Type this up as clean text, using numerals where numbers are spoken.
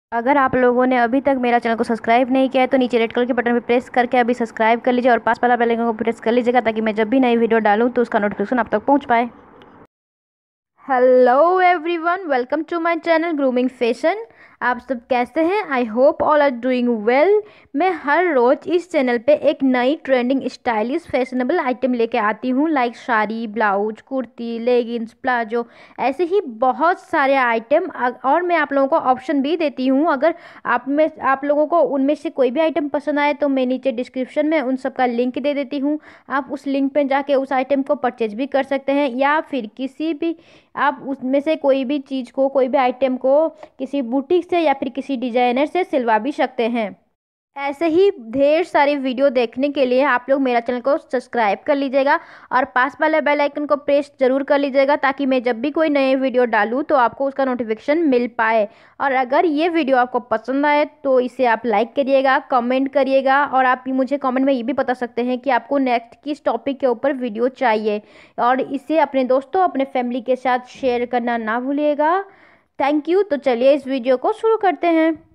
अगर आप लोगों ने अभी तक मेरा चैनल को सब्सक्राइब नहीं किया है तो नीचे रेड कलर के बटन पे प्रेस करके अभी सब्सक्राइब कर लीजिए और पास वाला बेल आइकन को प्रेस कर लीजिएगा ताकि मैं जब भी नई वीडियो डालूँ तो उसका नोटिफिकेशन आप तक पहुंच पाए। Hello everyone, welcome to my channel grooming fashion. आप सब कैसे हैं? I hope all are doing well. मैं हर रोज़ इस चैनल पे एक नई ट्रेंडिंग स्टाइलिश फैशनेबल आइटम लेके आती हूँ, like sari, blouse, kurti, leggings, palazzo, ऐसे ही बहुत सारे आइटम। और मैं आप लोगों को ऑप्शन भी देती हूँ। अगर आप लोगों को उनमें से कोई भी आइटम पसंद आए तो मैं नीचे डिस्क्रिप्शन में उन सब का लिंक दे देती हूँ। आप उस लिंक पे जाके उस आइटम को परचेज भी कर सकते हैं, या फिर किसी भी आप उसमें से कोई भी चीज़ को, कोई भी आइटम को किसी बुटीक से या फिर किसी डिजाइनर से सिलवा भी सकते हैं। ऐसे ही ढेर सारी वीडियो देखने के लिए आप लोग मेरा चैनल को सब्सक्राइब कर लीजिएगा और पास वाले बेल आइकन को प्रेस जरूर कर लीजिएगा ताकि मैं जब भी कोई नए वीडियो डालूँ तो आपको उसका नोटिफिकेशन मिल पाए। और अगर ये वीडियो आपको पसंद आए तो इसे आप लाइक करिएगा, कमेंट करिएगा, और आप मुझे कमेंट में ये भी बता सकते हैं कि आपको नेक्स्ट किस टॉपिक के ऊपर वीडियो चाहिए। और इसे अपने दोस्तों, अपने फैमिली के साथ शेयर करना ना भूलिएगा। Thank you. तो चलिए इस वीडियो को शुरू करते हैं।